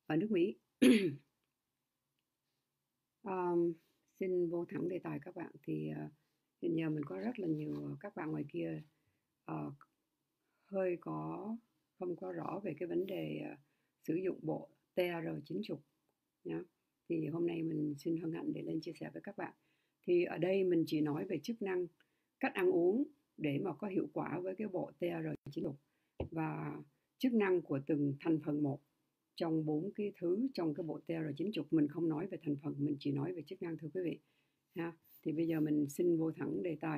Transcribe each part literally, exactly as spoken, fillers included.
ở nước Mỹ. um, Xin vô thẳng đề tài các bạn. Thì uh, hiện giờ mình có rất là nhiều các bạn ngoài kia uh, hơi có không có rõ về cái vấn đề uh, sử dụng bộ tê rờ chín mươi nhá. Thì hôm nay mình xin hân hạnh để lên chia sẻ với các bạn. Thì ở đây mình chỉ nói về chức năng, cách ăn uống để mà có hiệu quả với cái bộ tê rờ chín mươi và chức năng của từng thành phần một trong bốn cái thứ trong cái bộ tê rờ chín mươi. Mình không nói về thành phần, mình chỉ nói về chức năng, thưa quý vị ha. Thì bây giờ mình xin vô thẳng đề tài.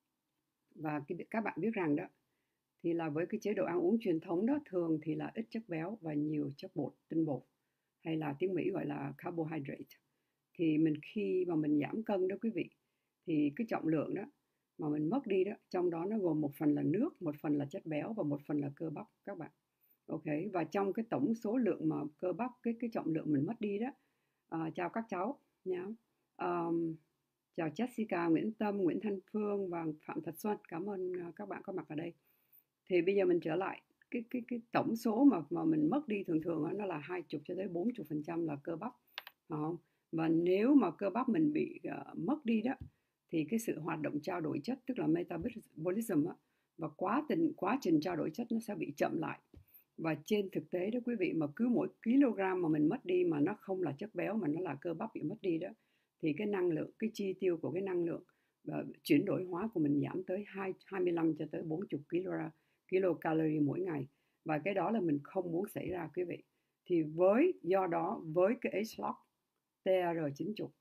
Và cái, các bạn biết rằng đó, thì là với cái chế độ ăn uống truyền thống đó, thường thì là ít chất béo và nhiều chất bột, tinh bột, hay là tiếng Mỹ gọi là carbohydrate. Thì mình khi mà mình giảm cân đó quý vị, thì cái trọng lượng đó mà mình mất đi đó, trong đó nó gồm một phần là nước, một phần là chất béo và một phần là cơ bắp các bạn. Ok, và trong cái tổng số lượng mà cơ bắp, cái cái trọng lượng mình mất đi đó, à, chào các cháu nhá. Um, chào Jessica, Nguyễn Tâm, Nguyễn Thanh Phương và Phạm Thật Xuân, cảm ơn các bạn có mặt ở đây. Thì bây giờ mình trở lại cái cái cái tổng số mà mà mình mất đi thường thường đó, nó là hai mươi cho tới bốn mươi phần trăm là cơ bắp, phải không? Và nếu mà cơ bắp mình bị uh, mất đi đó, thì cái sự hoạt động trao đổi chất, tức là metabolism á, và quá trình quá trình trao đổi chất nó sẽ bị chậm lại. Và trên thực tế đó quý vị, mà cứ mỗi kg mà mình mất đi mà nó không là chất béo mà nó là cơ bắp bị mất đi đó, thì cái năng lượng, cái chi tiêu của cái năng lượng và chuyển đổi hóa của mình giảm tới hai mươi lăm cho tới bốn mươi kilocalorie mỗi ngày. Và cái đó là mình không muốn xảy ra quý vị. Thì với do đó với cái ageLOC tê rờ chín mươi,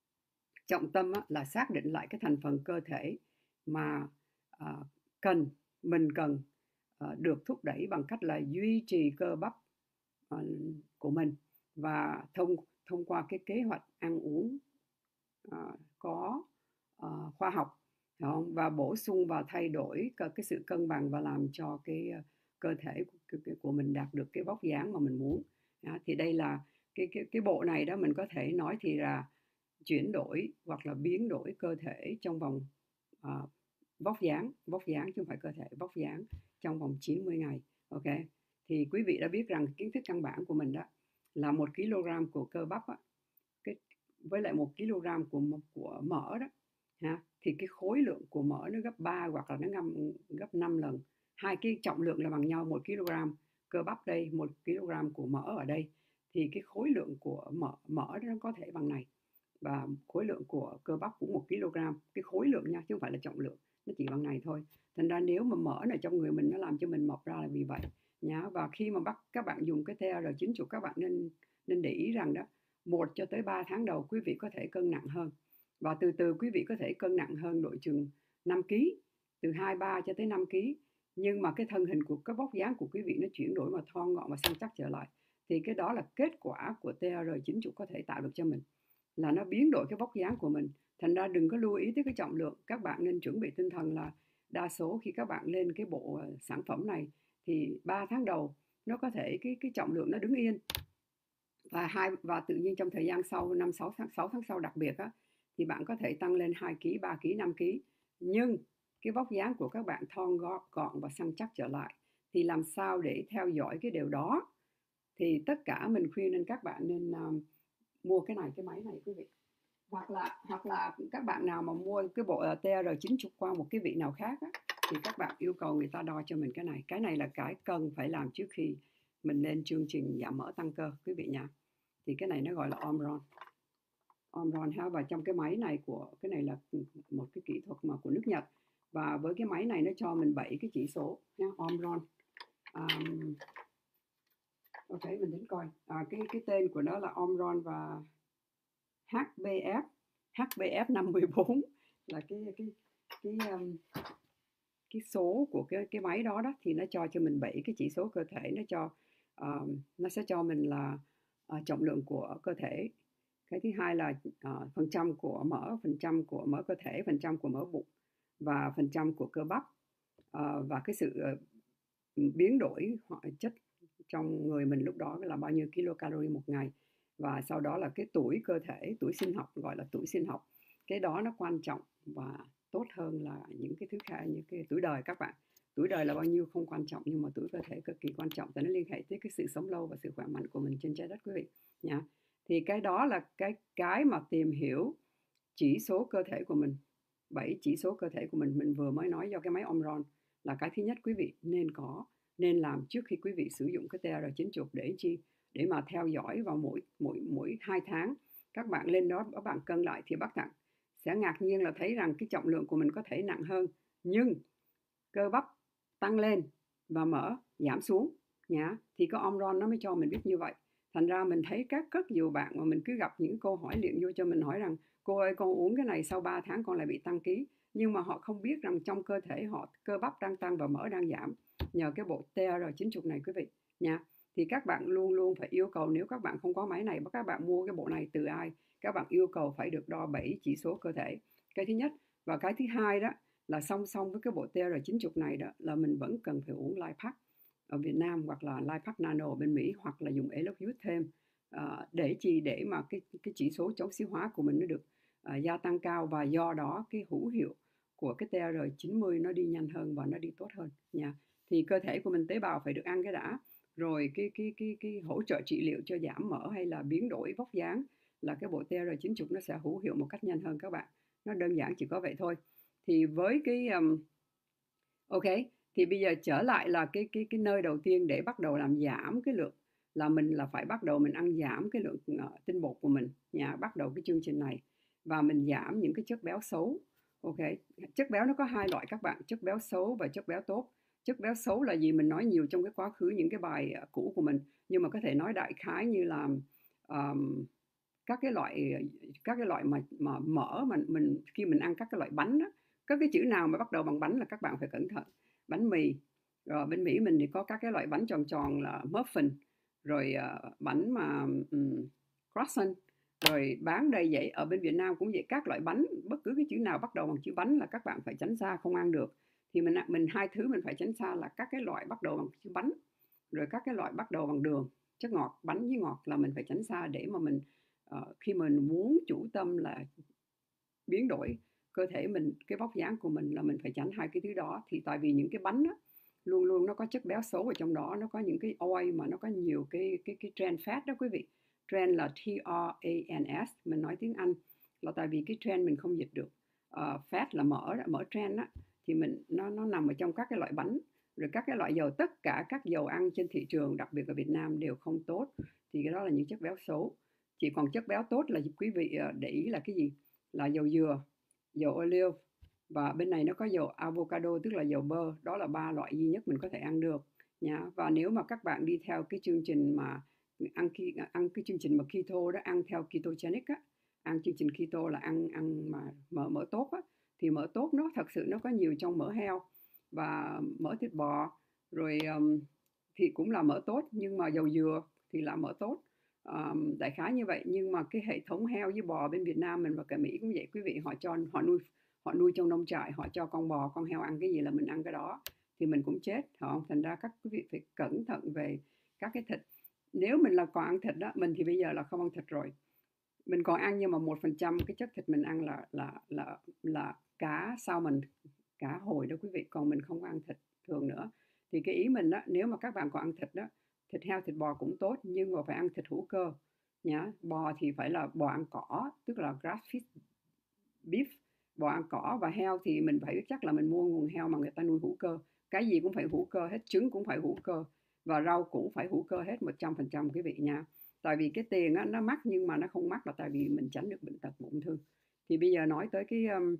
trọng tâm là xác định lại cái thành phần cơ thể mà uh, cần mình cần uh, được thúc đẩy bằng cách là duy trì cơ bắp uh, của mình, và thông thông qua cái kế hoạch ăn uống uh, có uh, khoa học, không? Và bổ sung và thay đổi cái, cái sự cân bằng và làm cho cái uh, cơ thể của, của mình đạt được cái vóc dáng mà mình muốn. Đó, thì đây là cái cái cái bộ này đó, mình có thể nói thì là chuyển đổi hoặc là biến đổi cơ thể trong vòng uh, vóc dáng vóc dáng chứ không phải cơ thể, vóc dáng trong vòng chín mươi ngày. Ok, thì quý vị đã biết rằng kiến thức căn bản của mình đó là một kg của cơ bắp á, cái với lại một kg của của mỡ đó ha, thì cái khối lượng của mỡ nó gấp ba hoặc là nó gấp gấp năm lần. Hai cái trọng lượng là bằng nhau, một kg cơ bắp đây, một kg của mỡ ở đây, thì cái khối lượng của mỡ mỡ nó có thể bằng này, và khối lượng của cơ bắp cũng một kg, cái khối lượng nha chứ không phải là trọng lượng, nó chỉ bằng này thôi. Thành ra nếu mà mỡ này trong người mình nó làm cho mình mập ra là vì vậy nhá. Và khi mà bắt các bạn dùng cái tê rờ chín mươi, các bạn nên nên để ý rằng đó, một cho tới ba tháng đầu quý vị có thể cân nặng hơn, và từ từ quý vị có thể cân nặng hơn độ chừng năm ký, từ hai ba cho tới năm ký. Nhưng mà cái thân hình của cái vóc dáng của quý vị nó chuyển đổi mà thon gọn và săn chắc trở lại, thì cái đó là kết quả của tê rờ chín mươi có thể tạo được cho mình, là nó biến đổi cái vóc dáng của mình. Thành ra đừng có lưu ý tới cái trọng lượng, các bạn nên chuẩn bị tinh thần là đa số khi các bạn lên cái bộ sản phẩm này thì ba tháng đầu nó có thể cái cái trọng lượng nó đứng yên, và hai và tự nhiên trong thời gian sau năm sáu tháng sáu tháng sau đặc biệt á, thì bạn có thể tăng lên hai ký, ba ký, năm ký, nhưng cái vóc dáng của các bạn thon gọn và săn chắc trở lại. Thì làm sao để theo dõi cái điều đó, thì tất cả mình khuyên nên các bạn nên um, mua cái này, cái máy này quý vị. Hoặc là hoặc là các bạn nào mà mua cái bộ tê rờ chín mươi qua một cái vị nào khác á, thì các bạn yêu cầu người ta đo cho mình cái này. Cái này là cái cần phải làm trước khi mình lên chương trình giảm mỡ tăng cơ quý vị nha. Thì cái này nó gọi là Omron. Omron ha, và trong cái máy này của cái này là một cái kỹ thuật mà của nước Nhật, và với cái máy này nó cho mình bảy cái chỉ số nha, Omron. Um, ok, mình đến coi à, cái cái tên của nó là Omron, và hát bê ép hát bê ép năm mươi bốn là cái cái cái um, cái số của cái cái máy đó đó, thì nó cho cho mình bảy cái chỉ số cơ thể. Nó cho uh, nó sẽ cho mình là uh, trọng lượng của cơ thể, cái thứ hai là uh, phần trăm của mỡ, phần trăm của mỡ cơ thể, phần trăm của mỡ bụng, và phần trăm của cơ bắp, uh, và cái sự uh, biến đổi chất trong người mình lúc đó là bao nhiêu kilocalorie một ngày. Và sau đó là cái tuổi cơ thể, tuổi sinh học, gọi là tuổi sinh học. Cái đó nó quan trọng và tốt hơn là những cái thứ khác, những cái tuổi đời các bạn. Tuổi đời là bao nhiêu không quan trọng, nhưng mà tuổi cơ thể cực kỳ quan trọng, tại nó liên hệ tới cái sự sống lâu và sự khỏe mạnh của mình trên trái đất quý vị nha. Thì cái đó là cái cái mà tìm hiểu chỉ số cơ thể của mình. Bảy chỉ số cơ thể của mình mình vừa mới nói do cái máy Omron là cái thứ nhất quý vị nên có, nên làm trước khi quý vị sử dụng cái tê rờ chín mươi để chi? Để mà theo dõi vào mỗi mỗi mỗi hai tháng các bạn lên đó, các bạn cân lại thì bác Tặng sẽ ngạc nhiên là thấy rằng cái trọng lượng của mình có thể nặng hơn, nhưng cơ bắp tăng lên và mỡ giảm xuống nhá. Thì có Omron nó mới cho mình biết như vậy. Thành ra mình thấy các rất nhiều bạn mà mình cứ gặp những câu hỏi liền vô cho mình hỏi rằng cô ơi, con uống cái này sau ba tháng con lại bị tăng ký, nhưng mà họ không biết rằng trong cơ thể họ cơ bắp đang tăng và mỡ đang giảm nhờ cái bộ tê rờ chín mươi này quý vị nha. Thì các bạn luôn luôn phải yêu cầu, nếu các bạn không có máy này, các bạn mua cái bộ này từ ai, các bạn yêu cầu phải được đo bảy chỉ số cơ thể, cái thứ nhất. Và cái thứ hai đó là song song với cái bộ tê rờ chín mươi này đó là mình vẫn cần phải uống Lipac ở Việt Nam, hoặc là Lipac Nano ở bên Mỹ, hoặc là dùng Eloxyt thêm, uh, để chi để mà cái cái chỉ số chống oxy hóa của mình nó được uh, gia tăng cao, và do đó cái hữu hiệu của cái tê rờ chín mươi nó đi nhanh hơn và nó đi tốt hơn nha. Thì cơ thể của mình, tế bào phải được ăn cái đã, rồi cái cái cái cái hỗ trợ trị liệu cho giảm mỡ hay là biến đổi vóc dáng là cái bộ tê rờ chín mươi nó sẽ hữu hiệu một cách nhanh hơn các bạn. Nó đơn giản chỉ có vậy thôi. Thì với cái um, ok, thì bây giờ trở lại là cái cái cái nơi đầu tiên để bắt đầu làm giảm cái lượng, là mình là phải bắt đầu mình ăn giảm cái lượng uh, tinh bột của mình nha. Bắt đầu cái chương trình này và mình giảm những cái chất béo xấu. Ok, chất béo nó có hai loại các bạn, chất béo xấu và chất béo tốt. Chất béo xấu là gì mình nói nhiều trong cái quá khứ những cái bài uh, cũ của mình, nhưng mà có thể nói đại khái như là um, các cái loại các cái loại mà mà mỡ mà mình khi mình ăn các cái loại bánh đó, có cái chữ nào mà bắt đầu bằng bánh là các bạn phải cẩn thận. Bánh mì, rồi bên Mỹ mình thì có các cái loại bánh tròn tròn là muffin, rồi uh, bánh mà um, croissant, rồi bán đầy vậy. Ở bên Việt Nam cũng vậy, các loại bánh, bất cứ cái chữ nào bắt đầu bằng chữ bánh là các bạn phải tránh xa, không ăn được. Thì mình mình hai thứ mình phải tránh xa là các cái loại bắt đầu bằng chữ bánh, rồi các cái loại bắt đầu bằng đường, chất ngọt, bánh với ngọt là mình phải tránh xa, để mà mình uh, khi mình muốn chủ tâm là biến đổi cơ thể mình, cái vóc dáng của mình, là mình phải tránh hai cái thứ đó. Thì tại vì những cái bánh đó luôn luôn nó có chất béo xấu ở trong đó, nó có những cái oil mà nó có nhiều cái cái cái trans fat đó quý vị. Trans là T R A N S, mình nói tiếng Anh là tại vì cái trans mình không dịch được. Uh, fat là mỡ, mỡ trans á, thì mình nó nó nằm ở trong các cái loại bánh, rồi các cái loại dầu, tất cả các dầu ăn trên thị trường, đặc biệt ở Việt Nam đều không tốt. Thì cái đó là những chất béo xấu. Chỉ còn chất béo tốt là quý vị để ý là cái gì? Là dầu dừa, dầu olive, và bên này nó có dầu avocado, tức là dầu bơ. Đó là ba loại duy nhất mình có thể ăn được nha. Và nếu mà các bạn đi theo cái chương trình mà ăn ăn cái chương trình mà keto đó, ăn theo ketogenic á, ăn chương trình keto là ăn ăn mà mỡ mỡ tốt á, thì mỡ tốt nó thật sự nó có nhiều trong mỡ heo và mỡ thịt bò, rồi um, thì cũng là mỡ tốt, nhưng mà dầu dừa thì là mỡ tốt. Um, đại khái như vậy. Nhưng mà cái hệ thống heo với bò bên Việt Nam mình và cả Mỹ cũng vậy quý vị, họ cho họ nuôi họ nuôi trong nông trại, họ cho con bò con heo ăn cái gì là mình ăn cái đó, thì mình cũng chết họ. Thành ra các quý vị phải cẩn thận về các cái thịt. Nếu mình là còn ăn thịt đó, mình thì bây giờ là không ăn thịt rồi, mình còn ăn, nhưng mà một phần trăm cái chất thịt mình ăn là là là là cá salmon, cá hồi đó quý vị, còn mình không ăn thịt thường nữa. Thì cái ý mình đó, nếu mà các bạn còn ăn thịt đó, thịt heo thịt bò cũng tốt, nhưng mà phải ăn thịt hữu cơ nhá. Bò thì phải là bò ăn cỏ, tức là grass fed beef, bò ăn cỏ. Và heo thì mình phải biết chắc là mình mua nguồn heo mà người ta nuôi hữu cơ. Cái gì cũng phải hữu cơ hết, trứng cũng phải hữu cơ, và rau cũng phải hữu cơ hết một trăm phần trăm quý vị nha. Tại vì cái tiền á, nó mắc, nhưng mà nó không mắc là tại vì mình tránh được bệnh tật ung thư. Thì bây giờ nói tới cái um,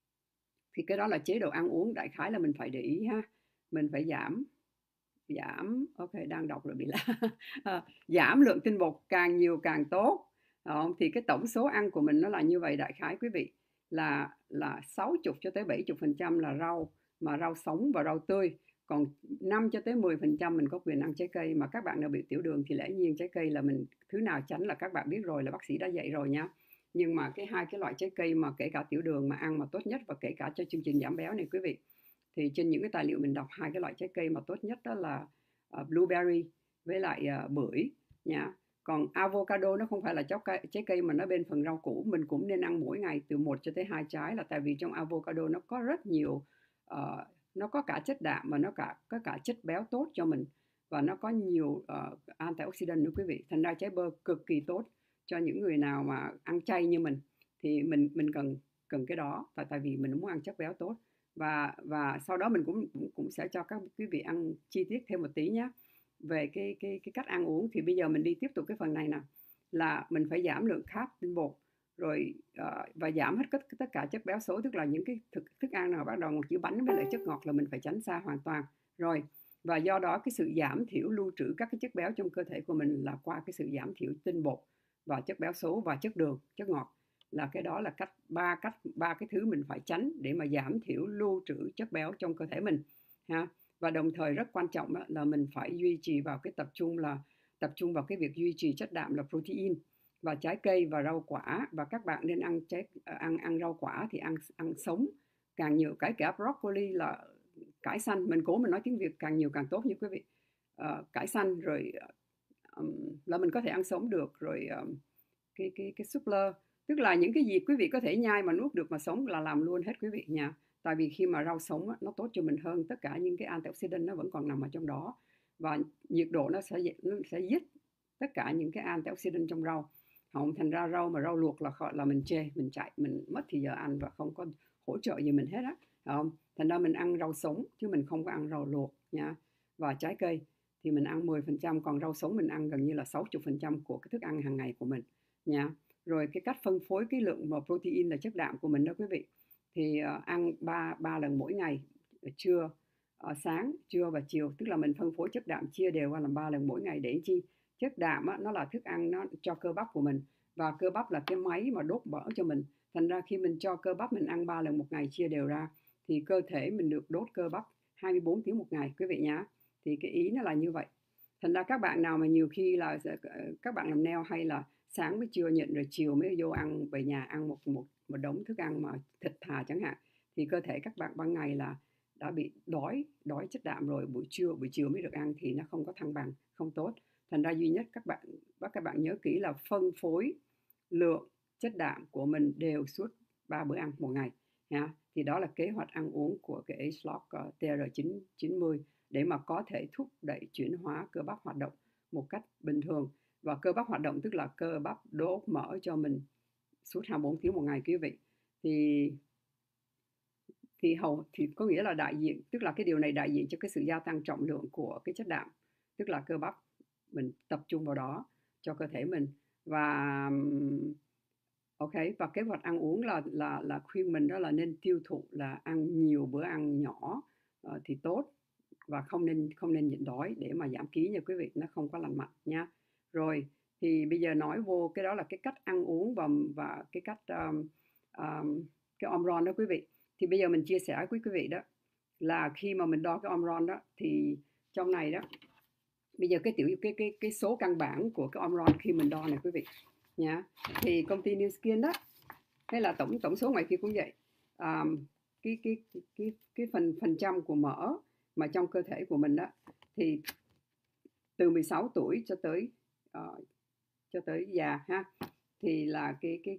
thì cái đó là chế độ ăn uống, đại khái là mình phải để ý ha. Mình phải giảm giảm ok, đang đọc rồi bị la à, giảm lượng tinh bột càng nhiều càng tốt. Đó, thì cái tổng số ăn của mình nó là như vậy đại khái quý vị, là là sáu mươi cho tới bảy mươi phần trăm là rau, mà rau sống và rau tươi. Còn năm cho tới mười phần trăm mình có quyền ăn trái cây. Mà các bạn nào bị tiểu đường thì lẽ nhiên trái cây là mình thứ nào tránh là các bạn biết rồi, là bác sĩ đã dạy rồi nha. Nhưng mà cái hai cái loại trái cây mà kể cả tiểu đường mà ăn mà tốt nhất, và kể cả cho chương trình giảm béo này quý vị, thì trên những cái tài liệu mình đọc, hai cái loại trái cây mà tốt nhất đó là uh, blueberry với lại uh, bưởi nha. Còn avocado nó không phải là trái cây mà nó bên phần rau củ, mình cũng nên ăn mỗi ngày từ một cho tới hai trái, là tại vì trong avocado nó có rất nhiều uh, nó có cả chất đạm và nó cả có cả chất béo tốt cho mình, và nó có nhiều uh, antioxidant nữa quý vị. Thành ra trái bơ cực kỳ tốt cho những người nào mà ăn chay như mình, thì mình mình cần cần cái đó, tại tại vì mình muốn ăn chất béo tốt. và và sau đó mình cũng cũng, cũng sẽ cho các quý vị ăn chi tiết thêm một tí nhé về cái cái cái cách ăn uống. Thì bây giờ mình đi tiếp tục cái phần này nè, là mình phải giảm lượng carb, tinh bột, rồi uh, và giảm hết tất tất cả chất béo xấu, tức là những cái thức thức ăn nào bắt đầu một chữ bánh với lại chất ngọt là mình phải tránh xa hoàn toàn rồi. Và do đó cái sự giảm thiểu lưu trữ các cái chất béo trong cơ thể của mình là qua cái sự giảm thiểu tinh bột và chất béo xấu và chất đường, chất ngọt. Là cái đó là cách ba cách ba cái thứ mình phải tránh để mà giảm thiểu lưu trữ chất béo trong cơ thể mình ha. Và đồng thời rất quan trọng là mình phải duy trì vào cái tập trung là tập trung vào cái việc duy trì chất đạm là protein và trái cây và rau quả. Và các bạn nên ăn trái ăn ăn rau quả thì ăn ăn sống càng nhiều, cái cả broccoli là cải xanh, mình cố mình nói tiếng Việt càng nhiều càng tốt như quý vị. Uh, cải xanh rồi um, là mình có thể ăn sống được, rồi um, cái cái cái súp lơ, tức là những cái gì quý vị có thể nhai mà nuốt được mà sống là làm luôn hết quý vị nha. Tại vì khi mà rau sống á, nó tốt cho mình hơn, tất cả những cái antioxidant nó vẫn còn nằm ở trong đó, và nhiệt độ nó sẽ nó sẽ giết tất cả những cái antioxidant trong rau. Không, thành ra rau mà rau luộc là là mình chê, mình chạy, mình mất thì giờ ăn và không có hỗ trợ gì mình hết á. Không, thành ra mình ăn rau sống chứ mình không có ăn rau luộc nha. Và trái cây thì mình ăn mười phần trăm, còn rau sống mình ăn gần như là sáu mươi phần trăm của cái thức ăn hàng ngày của mình nha. Rồi cái cách phân phối cái lượng mà protein là chất đạm của mình đó quý vị, thì uh, ăn ba ba lần mỗi ngày, trưa, uh, sáng, trưa và chiều, tức là mình phân phối chất đạm chia đều qua làm ba lần mỗi ngày. Để chi? Chất đạm á, nó là thức ăn nó cho cơ bắp của mình, và cơ bắp là cái máy mà đốt mỡ cho mình. Thành ra khi mình cho cơ bắp mình ăn ba lần một ngày chia đều ra thì cơ thể mình được đốt cơ bắp hai mươi bốn tiếng một ngày quý vị nhá. Thì cái ý nó là như vậy. Thành ra các bạn nào mà nhiều khi là các bạn làm nail hay là sáng với trưa nhịn rồi chiều mới vô ăn, về nhà ăn một một một đống thức ăn mà thịt thà chẳng hạn, thì cơ thể các bạn ban ngày là đã bị đói đói chất đạm rồi, buổi trưa buổi chiều mới được ăn thì nó không có thăng bằng, không tốt. Thành ra duy nhất các bạn bắt các bạn nhớ kỹ là phân phối lượng chất đạm của mình đều suốt ba bữa ăn một ngày ha. Thì đó là kế hoạch ăn uống của cái ageLOC uh, T R chín chín mươi để mà có thể thúc đẩy chuyển hóa cơ bắp hoạt động một cách bình thường. Và cơ bắp hoạt động tức là cơ bắp đốt mỡ cho mình suốt hai mươi bốn tiếng một ngày quý vị. Thì thì hầu thì có nghĩa là đại diện, tức là cái điều này đại diện cho cái sự gia tăng trọng lượng của cái chất đạm, tức là cơ bắp mình tập trung vào đó cho cơ thể mình. Và ok, và kế hoạch ăn uống là là là khuyên mình đó là nên tiêu thụ là ăn nhiều bữa ăn nhỏ uh, thì tốt, và không nên không nên nhịn đói để mà giảm ký nha quý vị, nó không có lành mạnh nha. Rồi thì bây giờ nói vô cái đó là cái cách ăn uống và và cái cách um, um, cái omron đó quý vị. Thì bây giờ mình chia sẻ với quý vị đó là khi mà mình đo cái omron đó thì trong này đó, bây giờ cái tiểu cái cái cái số căn bản của cái omron khi mình đo này quý vị nha, thì công ty New Skin đó hay là tổng tổng số ngoài kia cũng vậy, um, cái cái cái cái phần phần trăm của mỡ mà trong cơ thể của mình đó, thì từ mười sáu tuổi cho tới uh, cho tới già ha, thì là cái cái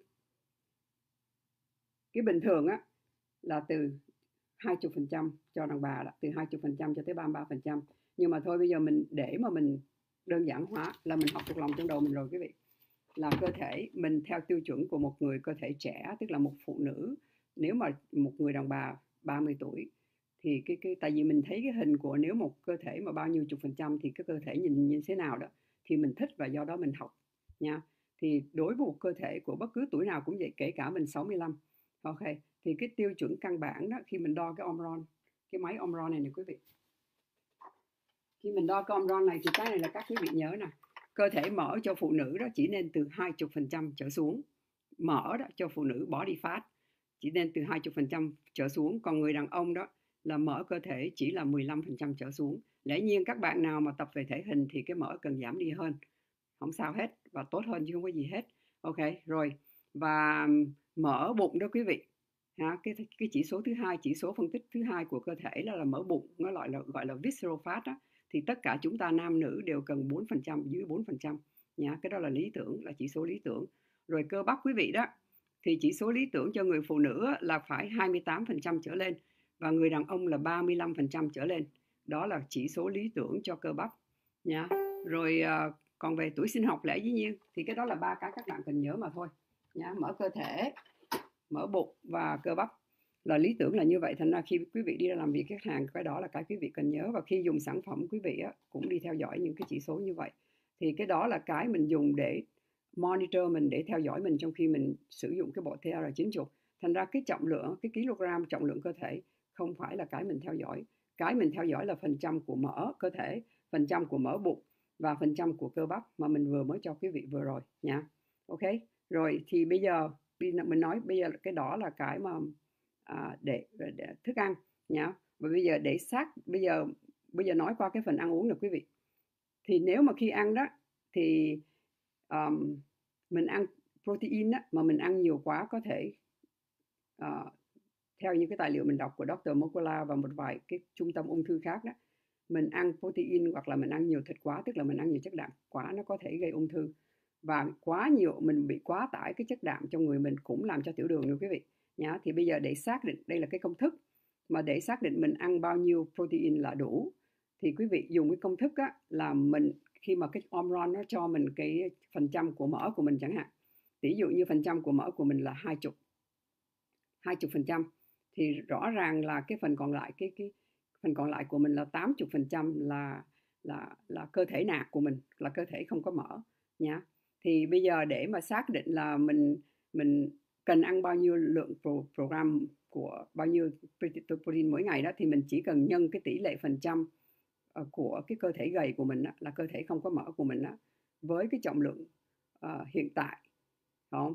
cái bình thường á là từ hai mươi phần trăm cho đàn bà, là từ hai mươi phần trăm cho tới ba mươi ba phần trăm. Nhưng mà thôi bây giờ mình để mà mình đơn giản hóa là mình học thuộc lòng trong đầu mình rồi quý vị, là cơ thể mình theo tiêu chuẩn của một người cơ thể trẻ, tức là một phụ nữ, nếu mà một người đàn bà ba mươi tuổi thì cái cái tại vì mình thấy cái hình của nếu một cơ thể mà bao nhiêu chục phần trăm thì cái cơ thể nhìn như thế nào đó thì mình thích, và do đó mình học nha. Thì đối với một cơ thể của bất cứ tuổi nào cũng vậy, kể cả mình sáu mươi lăm. Ok, thì cái tiêu chuẩn căn bản đó khi mình đo cái omron, cái máy omron này nè quý vị, khi mình đo cái omron này thì cái này là các quý vị nhớ nè, cơ thể mỡ cho phụ nữ đó chỉ nên từ hai mươi phần trăm trở xuống. Mỡ đó cho phụ nữ body fat chỉ nên từ hai mươi phần trăm trở xuống, còn người đàn ông đó là mỡ cơ thể chỉ là mười lăm phần trăm trở xuống. Lẽ nhiên các bạn nào mà tập về thể hình thì cái mỡ cần giảm đi hơn, không sao hết, và tốt hơn chứ không có gì hết. Ok rồi, và mỡ bụng đó quý vị ha, cái cái chỉ số thứ hai, chỉ số phân tích thứ hai của cơ thể là, là mỡ bụng, nó gọi là gọi là visceral fat đó. Thì tất cả chúng ta nam nữ đều cần bốn phần trăm, dưới bốn phần trăm nha, cái đó là lý tưởng, là chỉ số lý tưởng. Rồi cơ bắp quý vị đó, thì chỉ số lý tưởng cho người phụ nữ là phải hai mươi tám phần trăm trở lên. và người đàn ông là ba mươi lăm phần trăm trở lên. Đó là chỉ số lý tưởng cho cơ bắp nha. Rồi uh, còn về tuổi sinh học lẽ dĩ nhiên thì cái đó là ba cái các bạn cần nhớ mà thôi nha. Mỡ cơ thể, mỡ bụng và cơ bắp là lý tưởng là như vậy. Thành ra khi quý vị đi ra làm việc khách hàng, cái đó là cái quý vị cần nhớ, và khi dùng sản phẩm quý vị á, cũng đi theo dõi những cái chỉ số như vậy. Thì cái đó là cái mình dùng để monitor mình, để theo dõi mình trong khi mình sử dụng cái bộ T R chín mươi. Thành ra cái trọng lượng, cái kg trọng lượng cơ thể không phải là cái mình theo dõi. Cái mình theo dõi là phần trăm của mỡ cơ thể, phần trăm của mỡ bụng và phần trăm của cơ bắp mà mình vừa mới cho quý vị vừa rồi nha. Ok, rồi thì bây giờ mình nói bây giờ cái đó là cái mà à, để, để thức ăn nhá. Và bây giờ để sát bây giờ bây giờ nói qua cái phần ăn uống được quý vị. Thì nếu mà khi ăn đó thì um, mình ăn protein đó, mà mình ăn nhiều quá có thể uh, theo những cái tài liệu mình đọc của doctor Mokola và một vài cái trung tâm ung thư khác đó, mình ăn protein hoặc là mình ăn nhiều thịt quá, tức là mình ăn nhiều chất đạm quá, nó có thể gây ung thư. Và quá nhiều, mình bị quá tải cái chất đạm trong người mình cũng làm cho tiểu đường nữa quý vị nhá. Thì bây giờ để xác định, đây là cái công thức mà để xác định mình ăn bao nhiêu protein là đủ, thì quý vị dùng cái công thức á, là mình khi mà cái Omron nó cho mình cái phần trăm của mỡ của mình chẳng hạn, ví dụ như phần trăm của mỡ của mình là hai chục hai chục phần trăm, thì rõ ràng là cái phần còn lại cái cái phần còn lại của mình là tám mươi phần trăm là là là cơ thể nạc của mình, là cơ thể không có mỡ nha. Thì bây giờ để mà xác định là mình mình cần ăn bao nhiêu lượng pro, program của bao nhiêu protein mỗi ngày đó, thì mình chỉ cần nhân cái tỷ lệ phần trăm của cái cơ thể gầy của mình đó, là cơ thể không có mỡ của mình đó, với cái trọng lượng uh, hiện tại, không?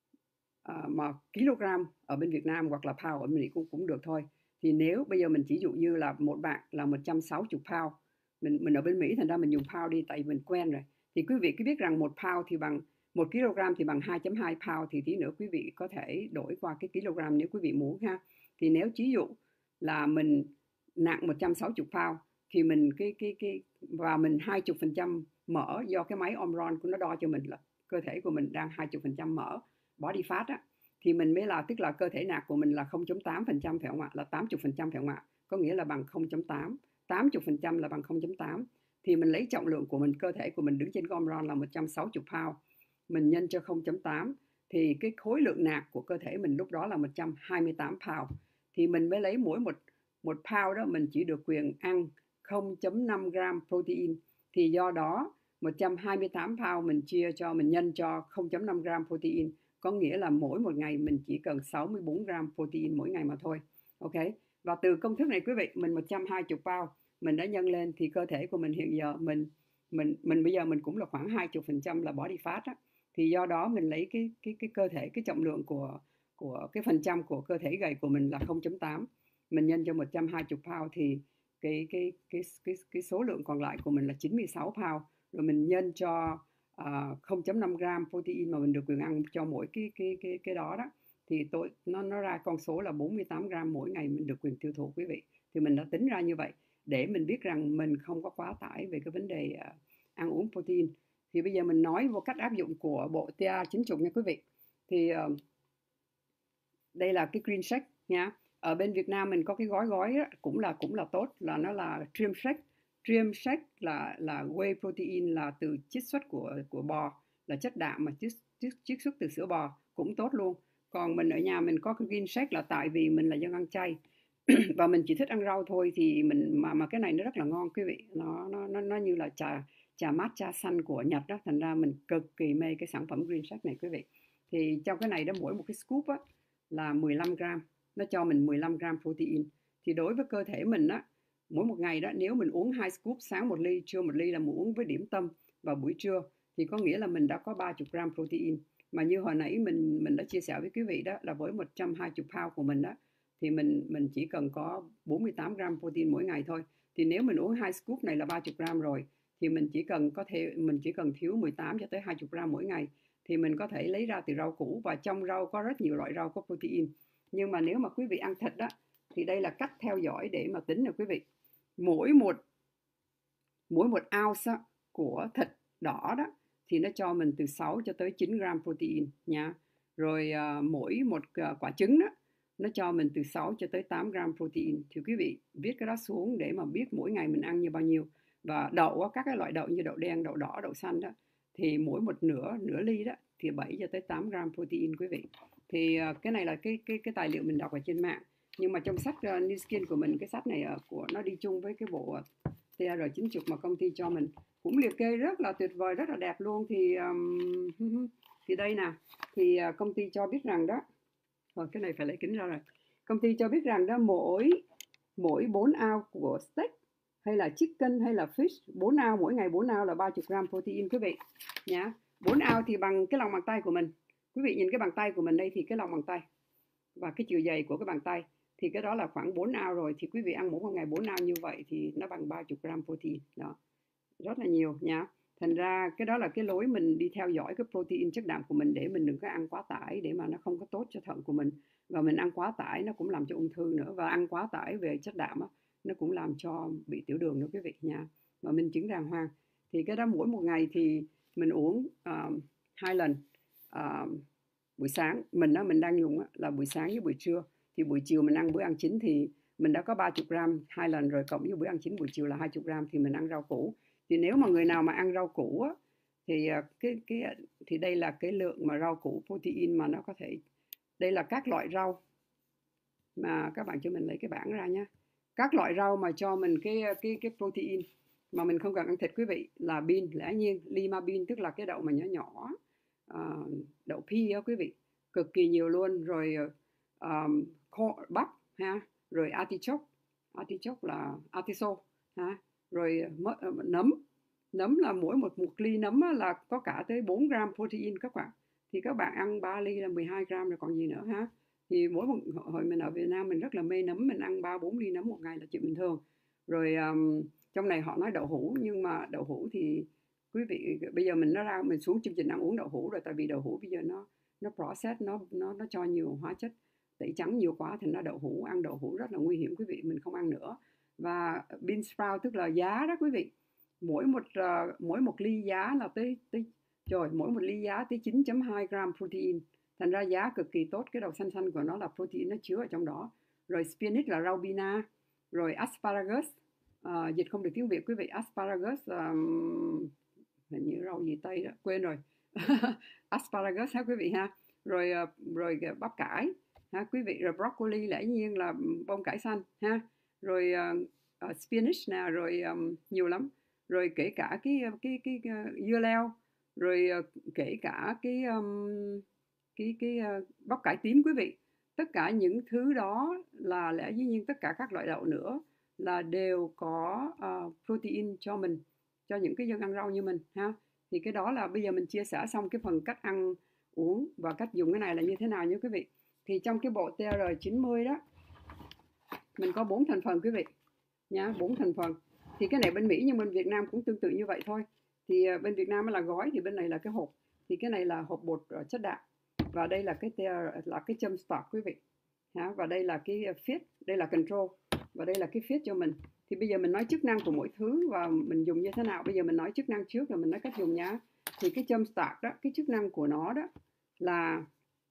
Uh, mà kg ở bên Việt Nam hoặc là pound ở Mỹ cũng cũng được thôi. Thì nếu bây giờ mình chỉ dụ như là một bạn là một trăm sáu mươi pound, mình mình ở bên Mỹ thành ra mình dùng pound đi tại vì mình quen rồi. Thì quý vị cứ biết rằng một pound thì bằng một kg thì bằng hai phẩy hai pound, thì tí nữa quý vị có thể đổi qua cái kg nếu quý vị muốn ha. Thì nếu ví dụ là mình nặng một trăm sáu mươi pound thì mình cái cái cái và mình hai mươi phần trăm mỡ, do cái máy Omron của nó đo cho mình là cơ thể của mình đang hai mươi phần trăm mỡ body fat á, thì mình mới là tức là cơ thể nạc của mình là không phẩy tám phần trăm phải không ạ, là tám mươi phần trăm phải không ạ, có nghĩa là bằng không phẩy tám, tám mươi phần trăm là bằng không phẩy tám. Thì mình lấy trọng lượng của mình, cơ thể của mình đứng trên Omron là một trăm sáu mươi pound, mình nhân cho không phẩy tám thì cái khối lượng nạc của cơ thể mình lúc đó là một trăm hai mươi tám pound. Thì mình mới lấy mỗi một một pound đó mình chỉ được quyền ăn không phẩy năm gram protein. Thì do đó một trăm hai mươi tám pound mình chia cho, mình nhân cho không phẩy năm gram protein, có nghĩa là mỗi một ngày mình chỉ cần sáu mươi tư gram protein mỗi ngày mà thôi. Ok, và từ công thức này quý vị, mình một trăm hai mươi pound mình đã nhân lên thì cơ thể của mình hiện giờ mình mình mình bây giờ mình cũng là khoảng hai mươi phần trăm là body fat á. Thì do đó mình lấy cái cái cái cơ thể, cái trọng lượng của của cái phần trăm của cơ thể gầy của mình là không phẩy tám, mình nhân cho một trăm hai mươi pound thì cái cái cái cái cái số lượng còn lại của mình là chín mươi sáu pound, rồi mình nhân cho uh, không phẩy năm gram protein mà mình được quyền ăn cho mỗi cái cái cái cái đó đó, thì tôi nó nó ra con số là bốn mươi tám gram mỗi ngày mình được quyền tiêu thụ quý vị. Thì mình đã tính ra như vậy để mình biết rằng mình không có quá tải về cái vấn đề uh, ăn uống protein. Thì bây giờ mình nói vô cách áp dụng của bộ T R chín mươi nha quý vị. Thì uh, đây là cái green shake nha. Ở bên Việt Nam mình có cái gói gói đó, cũng là cũng là tốt, là nó là Trim Shake. Trim Shake là là whey protein, là từ chiết xuất của của bò, là chất đạm mà chiết chiết, chiết xuất từ sữa bò, cũng tốt luôn. Còn mình ở nhà mình có cái green shake là tại vì mình là dân ăn chay và mình chỉ thích ăn rau thôi, thì mình mà mà cái này nó rất là ngon quý vị, nó nó nó nó như là trà trà matcha xanh của Nhật đó, thành ra mình cực kỳ mê cái sản phẩm green shake này quý vị. Thì trong cái này đó, mỗi một cái scoop á là mười lăm gram, nó cho mình mười lăm gram protein. Thì đối với cơ thể mình á, mỗi một ngày đó nếu mình uống hai scoop, sáng một ly, trưa một ly, là mình uống với điểm tâm vào buổi trưa, thì có nghĩa là mình đã có ba mươi gram protein. Mà như hồi nãy mình mình đã chia sẻ với quý vị đó, là với một trăm hai mươi pound của mình đó, thì mình mình chỉ cần có bốn mươi tám gram protein mỗi ngày thôi. Thì nếu mình uống hai scoop này là ba mươi gram rồi, thì mình chỉ cần có thể mình chỉ cần thiếu mười tám cho tới hai mươi gram mỗi ngày, thì mình có thể lấy ra từ rau củ, và trong rau có rất nhiều loại rau có protein. Nhưng mà nếu mà quý vị ăn thịt đó, thì đây là cách theo dõi để mà tính nè quý vị. Mỗi một mỗi một ounce của thịt đỏ đó thì nó cho mình từ sáu cho tới chín gram protein nha. Rồi uh, mỗi một uh, quả trứng đó nó cho mình từ sáu cho tới tám gram protein. Thì quý vị viết cái đó xuống để mà biết mỗi ngày mình ăn như bao nhiêu. Và đậu, các cái loại đậu như đậu đen, đậu đỏ, đậu xanh đó, thì mỗi một nửa nửa ly đó thì bảy cho tới tám gram protein quý vị. Thì cái này là cái cái cái tài liệu mình đọc ở trên mạng. Nhưng mà trong sách uh, New Skin của mình, cái sách này uh, của nó đi chung với cái bộ T R chín mươi mà công ty cho mình, cũng liệt kê rất là tuyệt vời, rất là đẹp luôn. Thì um, thì đây nè, thì uh, công ty cho biết rằng đó, rồi cái này phải lấy kính ra rồi. Công ty cho biết rằng đó, mỗi mỗi bốn ounce của steak hay là chicken hay là fish, bốn ounce mỗi ngày, bốn ounce là ba mươi gram protein quý vị nhá. bốn ounce thì bằng cái lòng bàn tay của mình. Quý vị nhìn cái bàn tay của mình đây, thì cái lòng bàn tay và cái chiều dày của cái bàn tay thì cái đó là khoảng bốn ounce rồi. Thì quý vị ăn mỗi một ngày bốn ounce như vậy thì nó bằng ba mươi gram protein đó, rất là nhiều nha. Thành ra cái đó là cái lối mình đi theo dõi cái protein, chất đạm của mình, để mình đừng có ăn quá tải, để mà nó không có tốt cho thận của mình. Và mình ăn quá tải nó cũng làm cho ung thư nữa, và ăn quá tải về chất đạm á, nó cũng làm cho bị tiểu đường nữa quý vị nha. Và minh chứng đàng hoàng. Thì cái đó mỗi một ngày thì mình uống uh, hai lần. Uh, buổi sáng mình đó, mình đang dùng là buổi sáng với buổi trưa. Thì buổi chiều mình ăn bữa ăn chính thì mình đã có ba mươi gram hai lần rồi, cộng với bữa ăn chính buổi chiều là hai mươi gram. Thì mình ăn rau củ. Thì nếu mà người nào mà ăn rau củ á, thì cái cái thì đây là cái lượng mà rau củ protein mà nó có thể, đây là các loại rau mà các bạn cho mình lấy cái bảng ra nhé. Các loại rau mà cho mình cái cái cái protein mà mình không cần ăn thịt quý vị, là bean, lẽ nhiên lima bean, tức là cái đậu mà nhỏ nhỏ, uh, đậu pea đó quý vị, cực kỳ nhiều luôn. Rồi um, bắp ha, rồi artichoke, artichoke là artiso ha, rồi nấm. Nấm là mỗi một, một ly nấm là có cả tới bốn gram protein các bạn. Thì các bạn ăn ba ly là mười hai gram rồi còn gì nữa ha. Thì mỗi một hồi mình ở Việt Nam mình rất là mê nấm, mình ăn ba bốn ly nấm một ngày là chuyện bình thường. Rồi um, trong này họ nói đậu hũ, nhưng mà đậu hũ thì quý vị bây giờ mình nó ra mình xuống chương trình ăn uống đậu hũ rồi, tại vì đậu hũ bây giờ nó nó process, nó nó nó cho nhiều hóa chất tẩy trắng nhiều quá, thành ra đậu hũ, ăn đậu hũ rất là nguy hiểm quý vị, mình không ăn nữa. Và bean sprout tức là giá đó quý vị, mỗi một uh, mỗi một ly giá là tới tới trời mỗi một ly giá tới chín phẩy hai gram protein. Thành ra giá cực kỳ tốt, cái đầu xanh xanh của nó là protein nó chứa ở trong đó. Rồi spinach là rau bina, rồi asparagus, uh, dịch không được tiếng Việt quý vị, asparagus um, hình như rau gì Tây đó, quên rồi. Asparagus ha quý vị ha. Rồi uh, rồi bắp cải ha quý vị, rồi broccoli lẽ nhiên là bông cải xanh ha. Rồi uh, uh, spinach nè, rồi um, nhiều lắm. Rồi kể cả cái cái cái, cái uh, dưa leo, rồi uh, kể cả cái um, cái cái uh, bắp cải tím quý vị. Tất cả những thứ đó là lẽ dĩ nhiên tất cả các loại đậu nữa là đều có uh, protein cho mình, cho những cái dân ăn rau như mình ha. Thì cái đó là bây giờ mình chia sẻ xong cái phần cách ăn uống và cách dùng cái này là như thế nào nhé quý vị. Thì trong cái bộ T R chín mươi đó mình có bốn thành phần quý vị nha, bốn thành phần. Thì cái này bên Mỹ nhưng bên Việt Nam cũng tương tự như vậy thôi. Thì bên Việt Nam là gói, thì bên này là cái hộp. Thì cái này là hộp bột chất đạm, và đây là cái là cái châm start quý vị ha. Và đây là cái feed, đây là control, và đây là cái feed cho mình. Thì bây giờ mình nói chức năng của mỗi thứ và mình dùng như thế nào. Bây giờ mình nói chức năng trước rồi mình nói cách dùng nhá. Thì cái châm start đó, cái chức năng của nó đó là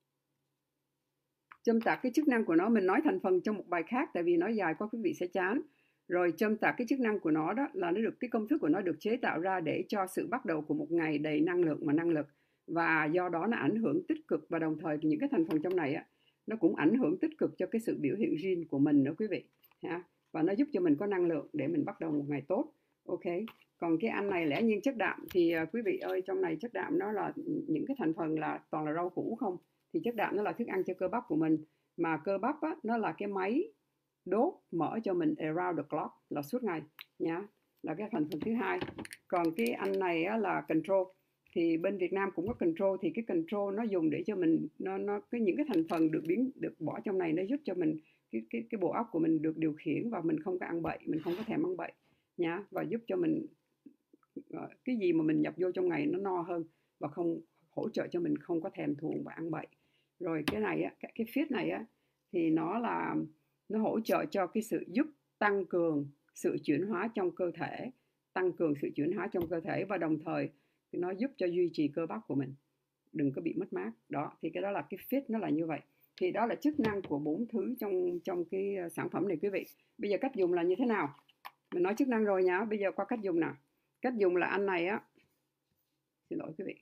châm tạc, cái chức năng của nó mình nói thành phần trong một bài khác, tại vì nói dài quá quý vị sẽ chán. Rồi châm tạc cái chức năng của nó đó là nó được, cái công thức của nó được chế tạo ra để cho sự bắt đầu của một ngày đầy năng lượng mà năng lực, và do đó nó ảnh hưởng tích cực, và đồng thời những cái thành phần trong này á nó cũng ảnh hưởng tích cực cho cái sự biểu hiện gene của mình nữa quý vị ha. Và nó giúp cho mình có năng lượng để mình bắt đầu một ngày tốt. Ok. Còn cái ăn này lẽ nhiên chất đạm thì uh, quý vị ơi, trong này chất đạm nó là những cái thành phần là toàn là rau củ không. Thì chất đạm nó là thức ăn cho cơ bắp của mình, mà cơ bắp á, nó là cái máy đốt mỡ cho mình around the clock, là suốt ngày nhá, là cái thành phần thứ hai. Còn cái ăn này á, là control. Thì bên Việt Nam cũng có control, thì cái control nó dùng để cho mình nó nó cái những cái thành phần được biến được bỏ trong này, nó giúp cho mình cái cái cái bộ óc của mình được điều khiển, và mình không có ăn bậy, mình không có thèm ăn bậy nhá, và giúp cho mình cái gì mà mình nhập vô trong ngày nó no hơn, và không hỗ trợ cho mình không có thèm thuồng và ăn bậy. Rồi cái này á, cái feed này á thì nó là nó hỗ trợ cho cái sự giúp tăng cường sự chuyển hóa trong cơ thể, tăng cường sự chuyển hóa trong cơ thể, và đồng thời nó giúp cho duy trì cơ bắp của mình đừng có bị mất mát đó. Thì cái đó là cái feed, nó là như vậy. Thì đó là chức năng của bốn thứ trong trong cái sản phẩm này quý vị. Bây giờ cách dùng là như thế nào? Mình nói chức năng rồi nhá, bây giờ qua cách dùng nào. Cách dùng là anh này á, xin lỗi quý vị.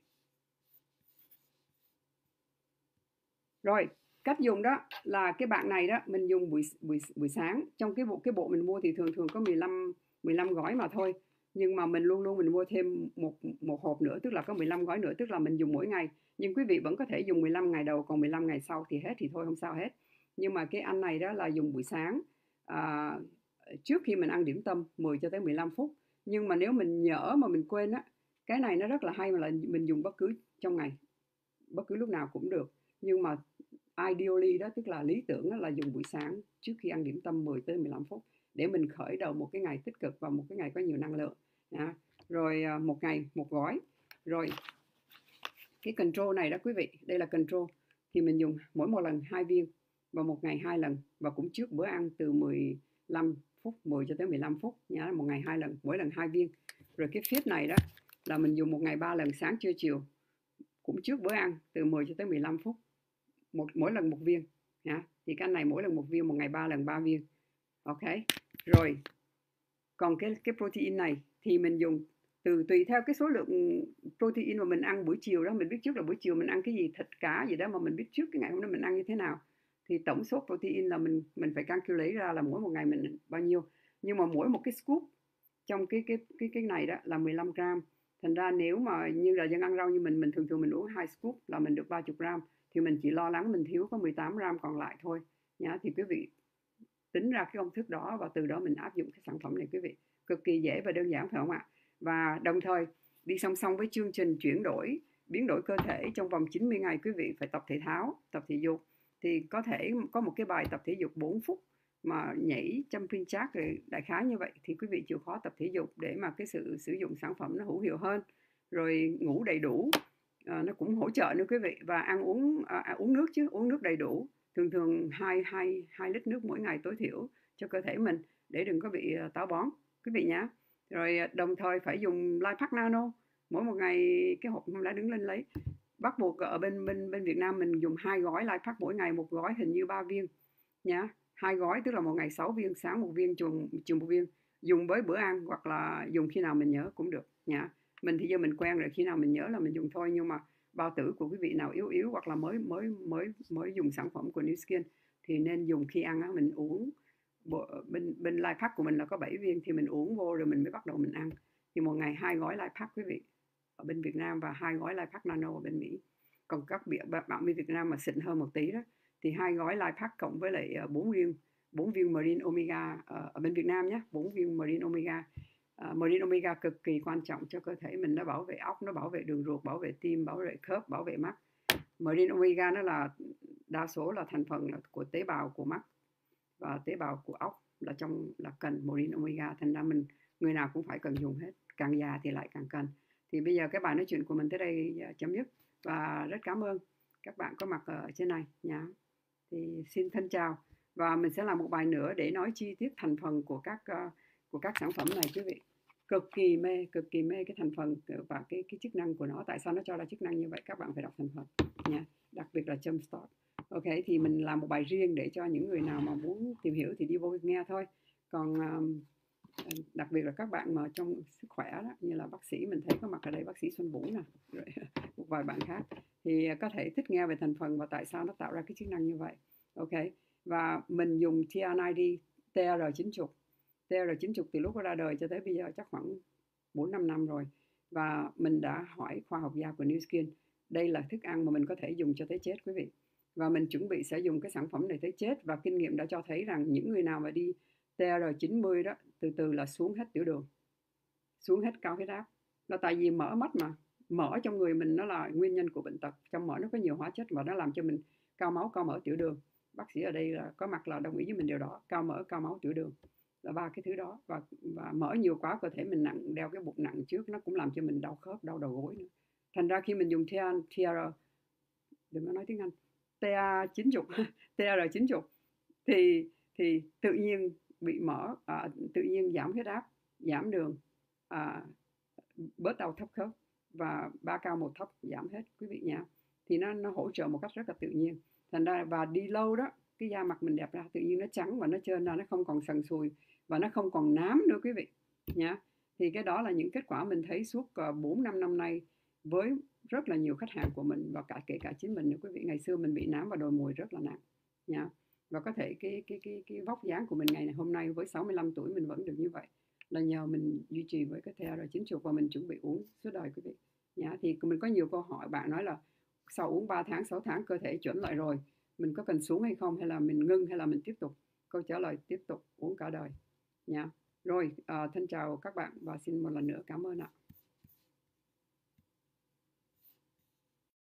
Rồi, cách dùng đó là cái bạn này đó mình dùng buổi buổi buổi sáng. Trong cái bộ cái bộ mình mua thì thường thường có mười lăm mười lăm gói mà thôi. Nhưng mà mình luôn luôn mình mua thêm một một hộp nữa, tức là có mười lăm gói nữa, tức là mình dùng mỗi ngày. Nhưng quý vị vẫn có thể dùng mười lăm ngày đầu, còn mười lăm ngày sau thì hết thì thôi, không sao hết. Nhưng mà cái anh này đó là dùng buổi sáng, à, trước khi mình ăn điểm tâm mười cho tới mười lăm phút. Nhưng mà nếu mình nhỡ mà mình quên á, cái này nó rất là hay mà là mình dùng bất cứ trong ngày, bất cứ lúc nào cũng được. Nhưng mà ideally đó, tức là lý tưởng đó là dùng buổi sáng trước khi ăn điểm tâm mười tới mười lăm phút để mình khởi đầu một cái ngày tích cực và một cái ngày có nhiều năng lượng. À, rồi một ngày một gói. Rồi cái control này đó quý vị, đây là control thì mình dùng mỗi một lần hai viên và một ngày hai lần, và cũng trước bữa ăn từ mười lăm phút, mười cho tới mười lăm phút nhá, một ngày hai lần, mỗi lần hai viên. Rồi cái fit này đó là mình dùng một ngày ba lần, sáng trưa chiều, cũng trước bữa ăn từ mười cho tới mười lăm phút, một mỗi lần một viên nha. Thì cái này mỗi lần một viên, một ngày ba lần ba viên. Ok. Rồi còn cái cái protein này thì mình dùng từ tùy theo cái số lượng protein mà mình ăn buổi chiều đó, mình biết trước là buổi chiều mình ăn cái gì, thịt cá gì đó mà mình biết trước cái ngày hôm đó mình ăn như thế nào, thì tổng số protein là mình mình phải calculate ra là mỗi một ngày mình bao nhiêu. Nhưng mà mỗi một cái scoop trong cái cái cái cái này đó là mười lăm gram. Thành ra nếu mà như là dân ăn rau như mình, mình thường thường mình uống hai scoop là mình được ba mươi gram, thì mình chỉ lo lắng mình thiếu có mười tám gram còn lại thôi nhá. Thì quý vị tính ra cái công thức đó và từ đó mình áp dụng cái sản phẩm này quý vị. Cực kỳ dễ và đơn giản phải không ạ? Và đồng thời đi song song với chương trình chuyển đổi, biến đổi cơ thể trong vòng chín mươi ngày, quý vị phải tập thể thao, tập thể dục. Thì có thể có một cái bài tập thể dục bốn phút mà nhảy jumping jack rồi đại khái như vậy, thì quý vị chịu khó tập thể dục để mà cái sự sử dụng sản phẩm nó hữu hiệu hơn. Rồi ngủ đầy đủ, à, nó cũng hỗ trợ nữa quý vị. Và ăn uống à, uống nước chứ, uống nước đầy đủ, thường thường hai hai hai lít nước mỗi ngày tối thiểu cho cơ thể mình để đừng có bị táo bón quý vị nhé. Rồi đồng thời phải dùng Lifepack Nano mỗi một ngày, cái hộp không lẽ đứng lên lấy. Bắt buộc ở bên bên bên Việt Nam mình dùng hai gói Lifepack mỗi ngày, một gói hình như ba viên nhá. Hai gói tức là một ngày sáu viên, sáng một viên, chiều chiều một viên, dùng với bữa ăn hoặc là dùng khi nào mình nhớ cũng được nhá. Mình thì giờ mình quen rồi, khi nào mình nhớ là mình dùng thôi. Nhưng mà bao tử của quý vị nào yếu yếu hoặc là mới mới mới mới dùng sản phẩm của New Skin thì nên dùng khi ăn á. Mình uống bên bên Lifepack của mình là có bảy viên thì mình uống vô rồi mình mới bắt đầu mình ăn. Thì một ngày hai gói Lifepack quý vị ở bên Việt Nam và hai gói Lifepack Nano ở bên Mỹ. Còn các bạn bên Việt Nam mà xịn hơn một tí đó thì hai gói Lifepack cộng với lại bốn viên bốn viên Marine Omega ở bên Việt Nam nhé, bốn viên Marine Omega. Uh, Marine Omega cực kỳ quan trọng cho cơ thể mình, nó bảo vệ óc, nó bảo vệ đường ruột, bảo vệ tim, bảo vệ khớp, bảo vệ mắt. Marine Omega nó là đa số là thành phần là của tế bào của mắt và tế bào của óc là trong là cần Marine Omega. Thành ra mình người nào cũng phải cần dùng hết, càng già thì lại càng cần. Thì bây giờ cái bài nói chuyện của mình tới đây chấm dứt và rất cảm ơn các bạn có mặt ở trên này nha. Thì xin thân chào, và mình sẽ làm một bài nữa để nói chi tiết thành phần của các uh, của các sản phẩm này quý vị. Cực kỳ mê, cực kỳ mê cái thành phần và cái cái chức năng của nó. Tại sao nó cho ra chức năng như vậy? Các bạn phải đọc thành phần nha, đặc biệt là Jumpstart. Ok, thì mình làm một bài riêng để cho những người nào mà muốn tìm hiểu thì đi vô nghe thôi. Còn um, đặc biệt là các bạn mà trong sức khỏe đó, như là bác sĩ mình thấy có mặt ở đây, bác sĩ Xuân Vũ nè, rồi một vài bạn khác, thì có thể thích nghe về thành phần và tại sao nó tạo ra cái chức năng như vậy. Ok, và mình dùng T R chín mươi, T R chín mươi, T R chín mươi từ lúc nó ra đời cho tới bây giờ chắc khoảng bốn năm năm rồi. Và mình đã hỏi khoa học gia của New Skin, đây là thức ăn mà mình có thể dùng cho tới chết quý vị. Và mình chuẩn bị sẽ dùng cái sản phẩm này tới chết, và kinh nghiệm đã cho thấy rằng những người nào mà đi T R chín mươi đó, từ từ là xuống hết tiểu đường, xuống hết cao huyết áp. Là tại vì mỡ mất mà. Mỡ trong người mình nó là nguyên nhân của bệnh tật. Trong mỡ nó có nhiều hóa chất và nó làm cho mình cao máu, cao mỡ, tiểu đường. Bác sĩ ở đây là có mặt là đồng ý với mình điều đó. Cao mỡ, cao máu, tiểu đường là ba cái thứ đó. Và, và mỡ nhiều quá cơ thể mình nặng, đeo cái bụng nặng trước, nó cũng làm cho mình đau khớp, đau đầu gối nữa. Thành ra khi mình dùng T R, đừng có nói tiếng Anh, T R chín mươi, T R chín mươi thì thì tự nhiên bị mỡ, à, tự nhiên giảm huyết áp, giảm đường, à, bớt đau thấp khớp và ba cao một thấp giảm hết quý vị nha. thì nó nó hỗ trợ một cách rất là tự nhiên. Thành ra và đi lâu đó, cái da mặt mình đẹp ra tự nhiên nó trắng và nó trơn ra, nó không còn sần sùi và nó không còn nám nữa quý vị nhá. Thì cái đó là những kết quả mình thấy suốt uh, bốn năm năm nay với rất là nhiều khách hàng của mình và cả kể cả chính mình nữa quý vị. Ngày xưa mình bị nám và đồi mồi rất là nặng nhá. Và có thể cái cái cái cái vóc dáng của mình ngày này hôm nay với sáu mươi lăm tuổi mình vẫn được như vậy là nhờ mình duy trì với cái tê a rờ chín mươi và mình chuẩn bị uống suốt đời quý vị nhá. Thì mình có nhiều câu hỏi bạn nói là sau uống ba tháng sáu tháng cơ thể chuẩn lại rồi, mình có cần xuống hay không, hay là mình ngưng, hay là mình tiếp tục? Câu trả lời tiếp tục uống cả đời nha. Rồi, à, thân chào các bạn và xin một lần nữa cảm ơn ạ.